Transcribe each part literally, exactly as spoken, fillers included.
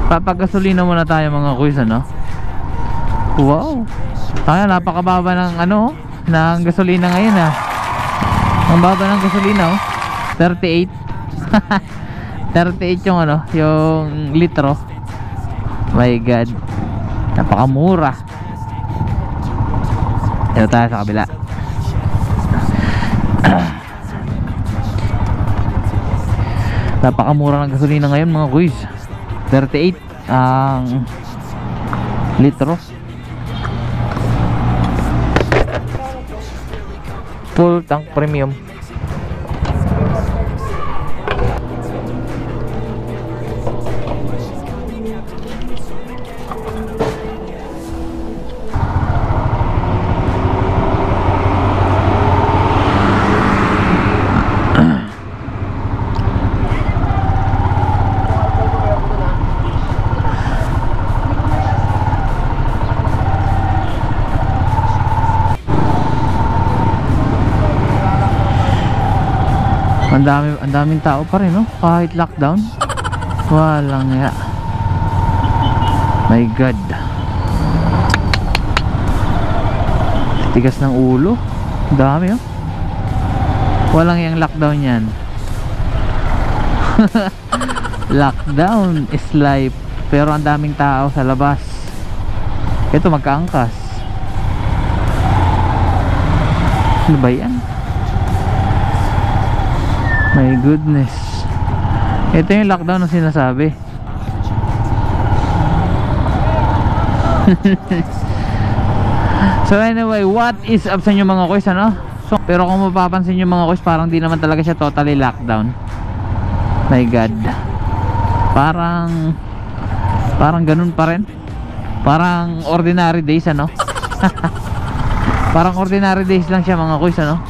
Papagasolina muna tayo mga kuys, ano? Wow. Kaya napakababa ng ano, ng gasolina ngayon ah. Ang baba ng gasolina oh. thirty-eight. thirty-eight yung ano, yung litro. My god. Napakamura. Ito tayo sa kabila. Napakamura ng gasolina ngayon mga kuys. thirty-eight ang litro. Full tank premium. Ang dami, ang daming tao pa rin, no? Kahit lockdown. Walang ya. My god. Tigas ng ulo. Ang dami, oh. Walang yang lockdown yan. Lockdown is life. Pero ang daming tao sa labas. Ito magkaangkas. Ano ba yan? My goodness. Ito yung lockdown na sinasabi. So anyway, what is up sa inyo mga kuys, ano? So, pero kung mapapansin nyo mga kuys, parang di naman talaga siya totally lockdown. My god. Parang Parang ganun pa rin. Parang ordinary days, ano? Parang ordinary days lang siya mga kuys, ano?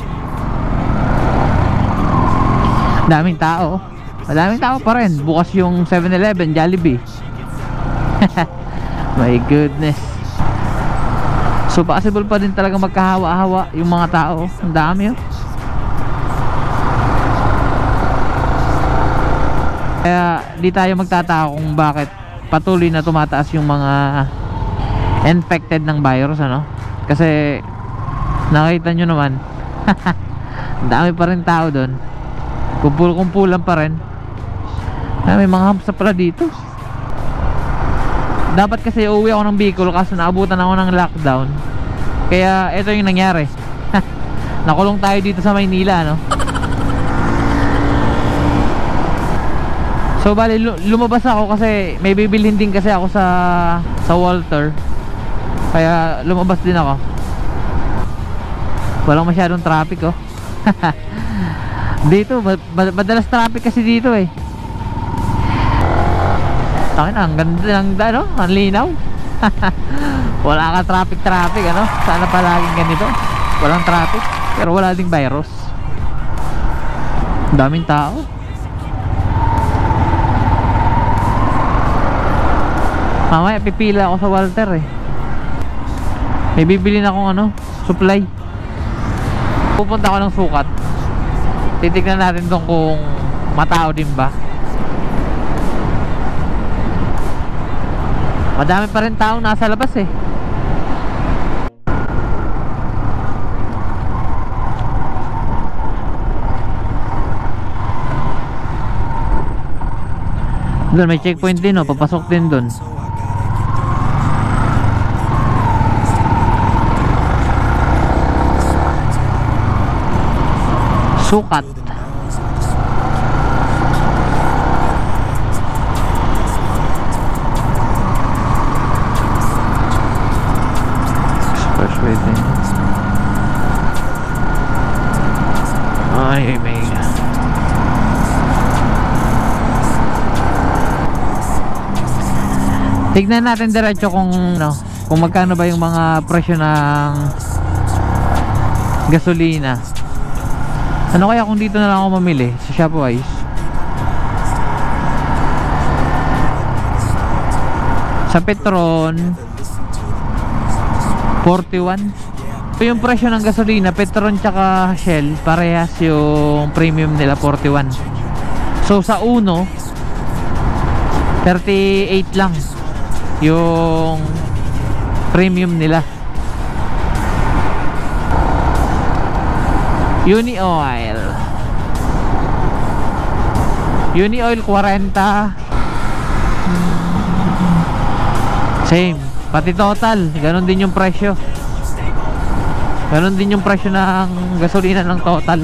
Daming tao. Madaming tao pa rin. Bukas yung seven eleven, Jollibee. My goodness. So possible pa din talaga magkahawa-hawa yung mga tao. Ang dami, oh. Kaya di tayo magtataka kung bakit patuloy na tumataas yung mga infected ng virus, ano? Kasi nakita nyo naman. Ang dami pa rin tao doon. Kumpul-kumpulan pa rin. Ay, may mga hamsa pala dito. Dapat kasi uuwi ako ng Bicol kaso naabutan ako ng lockdown. Kaya ito yung nangyari. Nakulong tayo dito sa Maynila, no? So bali lumabas ako kasi may bibilhin din kasi ako sa sa Walter. Kaya lumabas din ako. Walang masyadong traffic, oh. Dito madalas traffic kasi dito eh. Takin na, ang ganda ng ano, ang linaw. Wala ka traffic traffic, ano? Sana palaging ganito. Walang traffic pero wala ding virus. Daming tao. Mamaya pipila ako sa Walter eh. May bibili na akong ano, supply. Pupunta ako ng sukat. Titignan natin doon kung matao din ba. Madami pa rin taong nasa labas eh. Doon may checkpoint din, oh. Papasok din doon. Sukat. Expressway din. Ay, may tignan natin diretso kung no, kung magkano ba yung mga presyo ng gasolina. Ano kaya kung dito na lang ako mamili sa Shopwise? Sa Petron forty-one. So yung presyo ng gasolina, Petron tsaka Shell, parehas yung premium nila forty-one. So sa Uno thirty-eight lang yung premium nila. Uni Oil Uni Oil forty. Same, pati Total ganon din yung presyo. Ganon din yung presyo ng gasolina ng Total.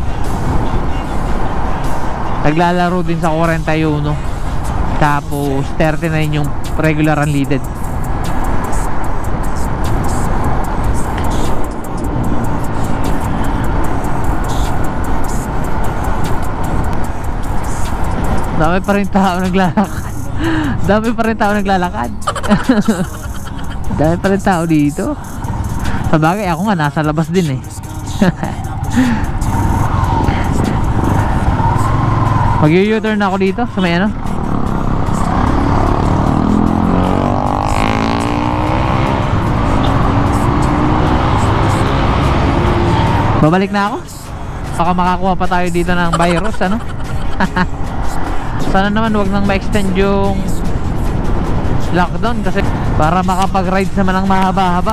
Naglalaro din sa forty-one. Tapos thirty-nine yung regular unleaded. Dami pa rin tao naglalakad. Dami pa rin tao naglalakad. Dami pa rin tao dito. Sabagay ako nga nasa labas din eh. Mag-u-turn ako dito sa may ano. Babalik na ako. Baka makakuha pa tayo dito ng virus ano. Sana naman wag nang ma-extend yung lockdown kasi para makapag-ride naman ng mahaba-haba.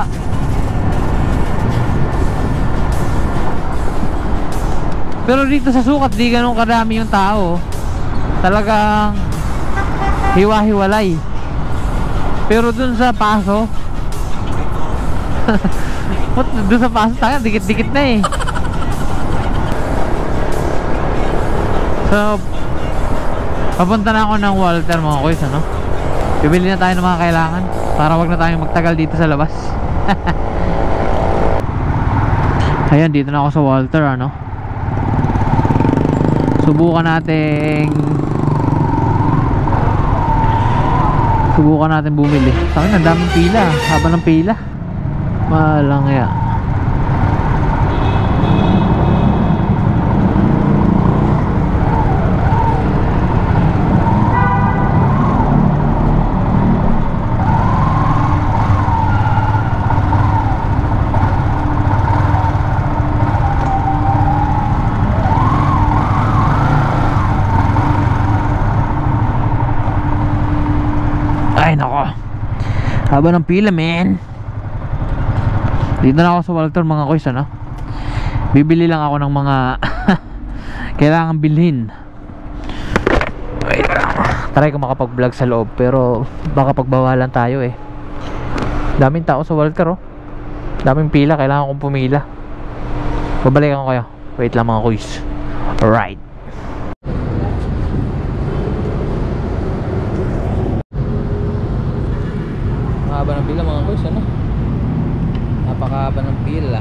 Pero dito sa Sukat di ganun kadami yung tao. Talagang hiwa-hiwalay. Pero dun sa Paso dun sa Paso tayo dikit-dikit na eh. So papunta na ako ng Walter mga kuys ano. Bibili na tayo ng mga kailangan para wag na tayong magtagal dito sa labas. Ayan, dito na ako sa Walter ano. Subukan nating Subukan natin bumili. Sa akin ang daming pila, haba ng pila. Malang ya. Ay nako, haba ng pila men. Dito na ako sa Walter mga kuys ano. Bibili lang ako ng mga kailangan bilhin. Wait lang, try ko makapag vlog sa loob pero baka pagbawalan tayo eh. Daming tao sa Walter oh. Daming pila, kailangan kong pumila. Babalikan ko kayo. Wait lang mga kuys. Alright. Haba ng pila mga kuys ano. Napakahaba ng pila.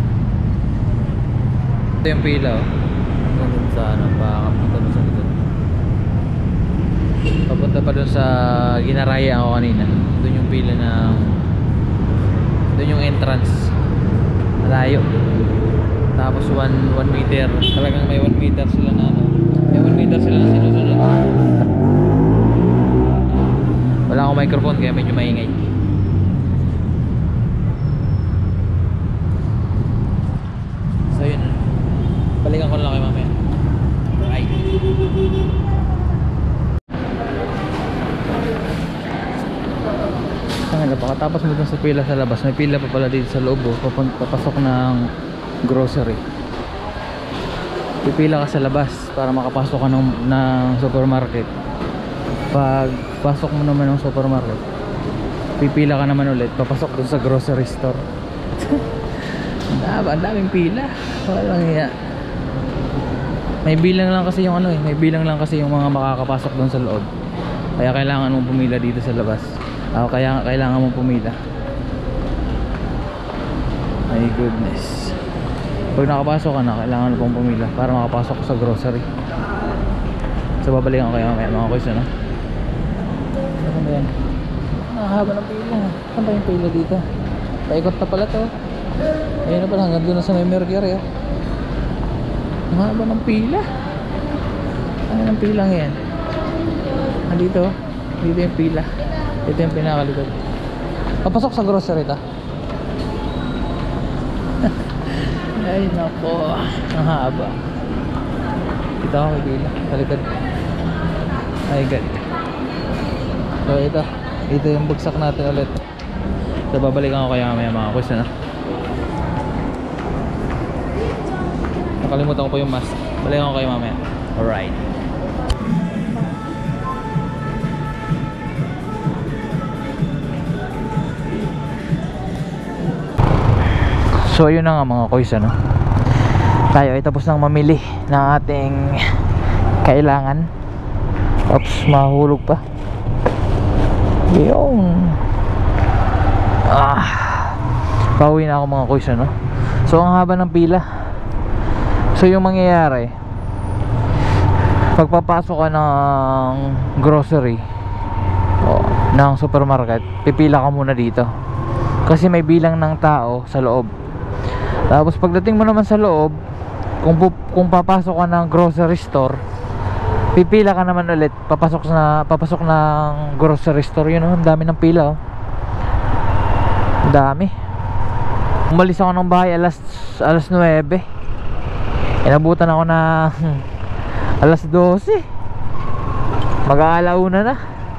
Ito yung pila oh. Hanggang sa ano, papunta dun sa dun. Papunta pa dun sa Ginaraya ako kanina. Dun yung pila ng dun yung entrance. Malayo. Tapos one meter. Talagang may one meter sila na ano. May one meter sila na sinusunod. Wala akong microphone kaya medyo maingay. So yun, balikan ko lang kayo mamaya. Right. Tanga, pakatapos mo dun sa pila sa labas, may pila pa pala dito sa loob oh, papasok ng grocery. Pipila ka sa labas para makapasok ka ng, ng supermarket. Pag pasok mo naman ng supermarket, pipila ka naman ulit, papasok dun sa grocery store. Ang daming pila. Walang iya. May bilang lang kasi yung ano eh, may bilang lang kasi yung mga makakapasok doon sa loob. Kaya kailangan mong pumila dito sa labas. Ah, kaya kailangan mong pumila. My goodness. Pag nakapasok ka na, kailangan mo pong pumila para makapasok sa grocery. So babalikan ko kayo mamaya mga kuys ano. Ano ba yan? Nakahaba ng pila. Saan ba yung pila dito? Paikot na pala to. Ayun na pala, hanggang doon na sa may Mercury ah. Mahaba ng pila. Ano ng pila ngayon? Dito, dito yung pila. Dito yung pinakalikod. Papasok sa grocery ta. Ay nako, ang haba. Dito ako may pila, sa likod. My God. So ito, ito yung bagsak natin ulit. So babalikan ko kaya mamaya mga kuys, ano? Nakalimutan ko po yung mask. Balikan ko kayo mamaya. Alright. So yun na nga mga kuys, ano? Tayo ay tapos nang mamili ng ating kailangan. Oops, mahulog pa. Yung ah, pauwi na ako mga kuys, ano? So ang haba ng pila. So yung mangyayari, pagpapasok ka ng grocery o ng supermarket, pipila ka muna dito kasi may bilang ng tao sa loob. Tapos pagdating mo naman sa loob, kung, kung papasok ka ng grocery store, pipila ka naman ulit papasok na papasok ng grocery store. Yun, oh, ang dami ng pila, oh. Ang dami. Umalis ako ng bahay alas alas nuwebe. Inabutan ako na alas dose. Mag-aalauna na.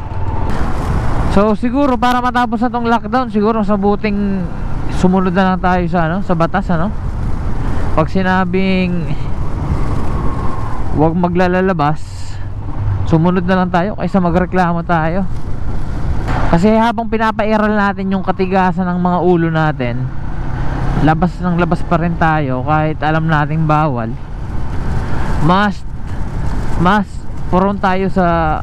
So siguro para matapos na tong lockdown, siguro sa buting sumunod na lang tayo sa ano, sa batas, ano. Pag sinabing huwag maglalabas, sumunod na lang tayo kaysa magreklamo tayo. Kasi habang pinapairal natin yung katigasan ng mga ulo natin, labas ng labas pa rin tayo kahit alam nating bawal. Mas mas prone tayo sa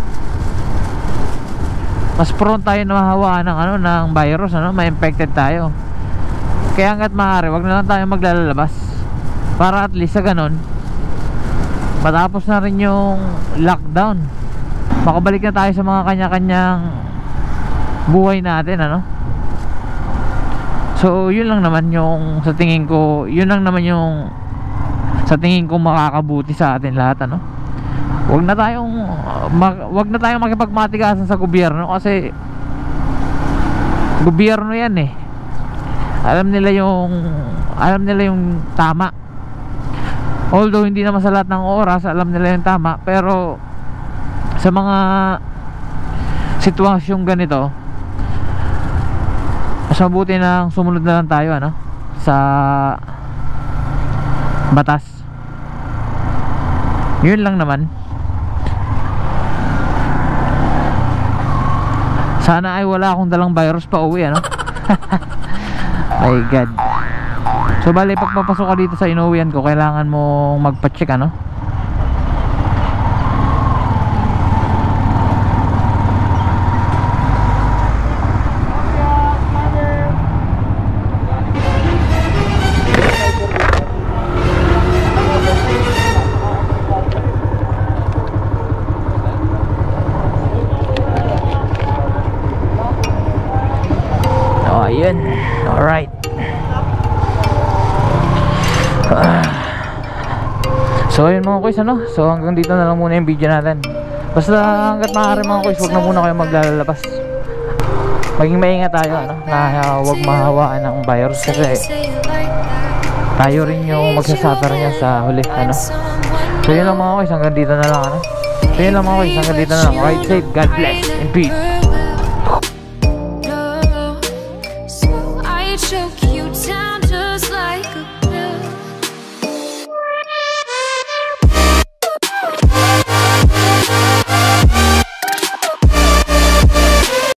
mas prone tayo na mahawaan ng ano, ng virus, ano, ma-infected tayo. Kaya hangga't maaari, wag na lang tayo maglalabas para at least sa ganun matapos na rin yung lockdown, makabalik na tayo sa mga kanya-kanyang buhay natin, ano. So yun lang naman yung sa tingin ko, yun lang naman yung sa tingin ko makakabuti sa atin lahat, ano. Wag na tayong mag, wag na tayong makipagmatigasan sa gobyerno kasi gobyerno yan, eh. Alam nila yung alam nila yung tama. Although hindi naman sa lahat ng oras alam nila yung tama, pero sa mga sitwasyong ganito, mas mabuti na sumunod na lang tayo, ano, sa batas. Yun lang naman. Sana ay wala akong dalang virus pa uwi, ano. My God. So bali, pag papasok ka dito sa inuwian ko, kailangan mo magpa-check, ano. Oh, ayun. Alright. So ayun mga kuys, ano. So hanggang dito na lang muna yung video natin. Basta hanggat maaari mga kuys, huwag na muna kayo maglalabas. Maging maingat tayo, ano, na uh, huwag mahawaan ng virus kasi tayo rin yung magsasuffer niya sa huli, ano. So yun lang mga kuys, hanggang dito na lang, ano. So yun lang mga kuys, hanggang dito na lang. Ride safe, God bless, and peace.